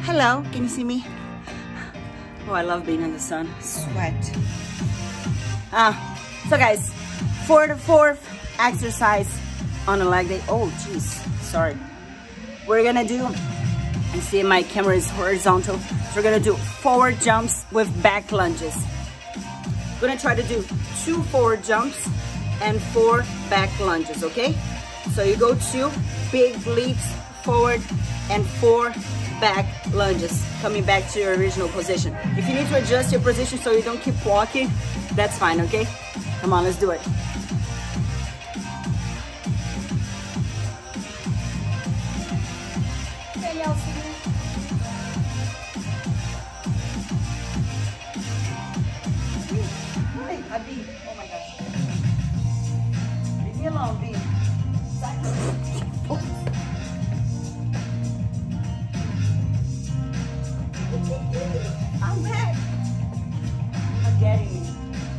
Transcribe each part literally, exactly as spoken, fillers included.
Hello, can you see me? Oh, I love being in the sun. Sweat. Ah, so guys, for the fourth exercise on a leg day. Oh, jeez, sorry. We're gonna do, and see my camera is horizontal. So we're gonna do forward jumps with back lunges. We're gonna try to do two forward jumps and four back lunges, okay? So you go two big leaps forward and four back lunges, coming back to your original position. If you need to adjust your position so you don't keep walking, that's fine, okay? Come on, let's do it. Hey, y'all, see me? Hi, Abi. Oh my gosh. Leave me alone, Abi. I'm back. I'm getting me.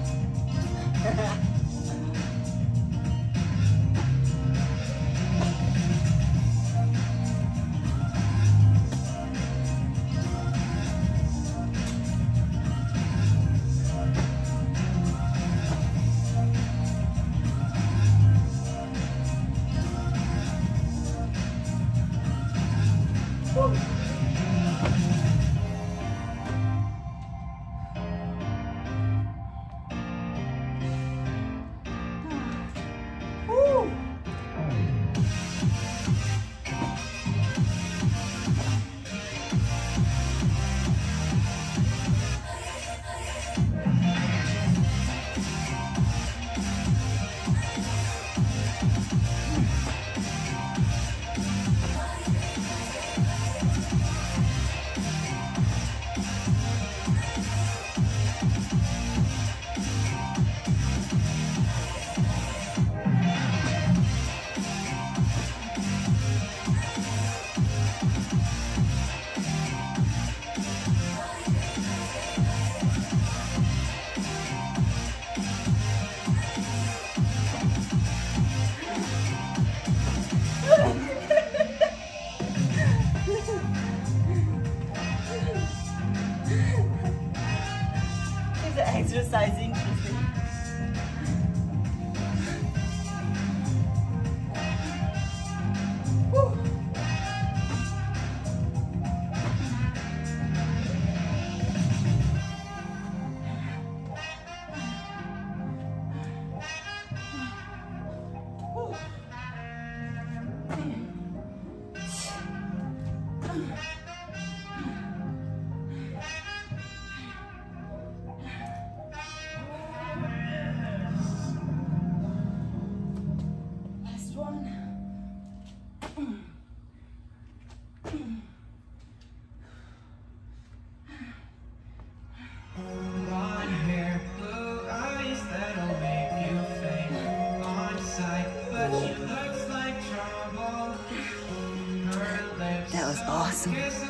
Is the exercise interesting? Whew. That was awesome.